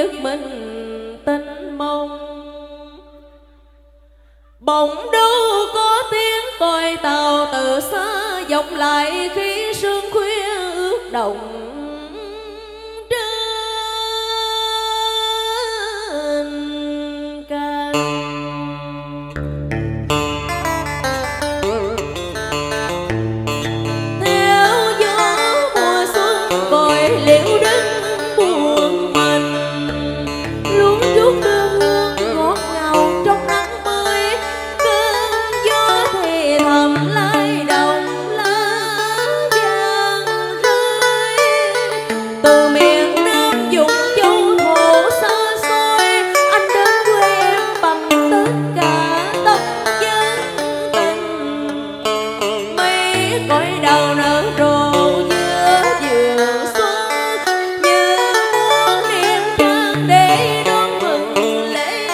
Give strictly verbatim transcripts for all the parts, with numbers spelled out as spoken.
giật mình tinh mông. Bỗng đâu có tiếng còi tàu từ xa vọng lại khi sương khuya ướt đồng trên can. Theo gió mùa xuân còi liễu đứng buồn mình, luôn chút đưa hương ngọt ngào trong nắng mới. Cơn gió thì thầm lay động lá vàng rơi từ miền Nam vùng châu thổ xa xôi. Anh đến quê em bằng tất cả tâm chân tình, mấy cõi đào nở rộ giữa vườn xuân, như muốn niềm trang để đón mừng lễ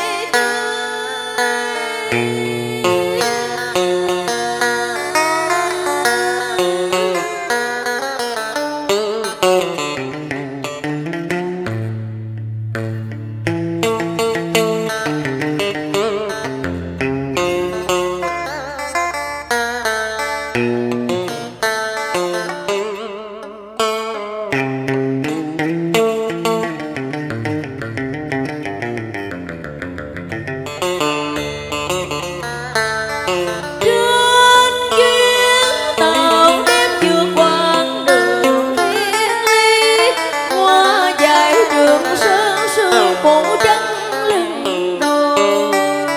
trên chuyến tàu đêm vượt quãng đường thiên lý, qua dải đường sơn sương phủ trắng lưng đồi.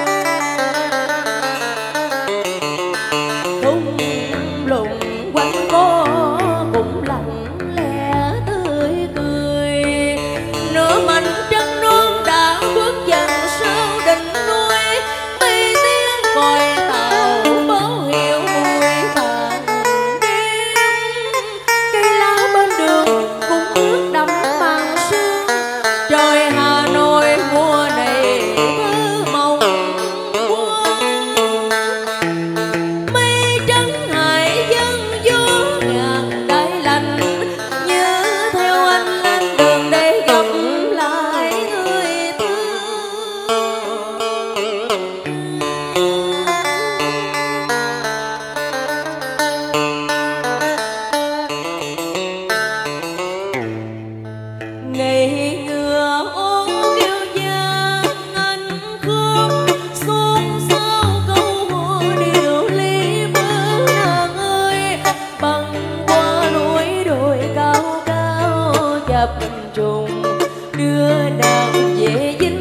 Thung lũng quanh co cũng lặng lẽ tươi cười, nửa mảnh trăng non đã bước dần sau đỉnh núi. Mây tiếng còi tàu báo hiệu mùi tàn đêm, cây lá bên đường cũng ướt đẫm màn sương. Trời Hà Nội mùa này thơ mộng quân, mây trắng hải dân gió ngàn đại lạnh, như theo anh lên đường để gặp lại người thương. Ngày ngựa ôm kiêu giang anh khóc, xôn xao câu hò điều ly bước nàng ơi. Băng qua núi đồi cao cao chập trùng, đưa nàng về dinh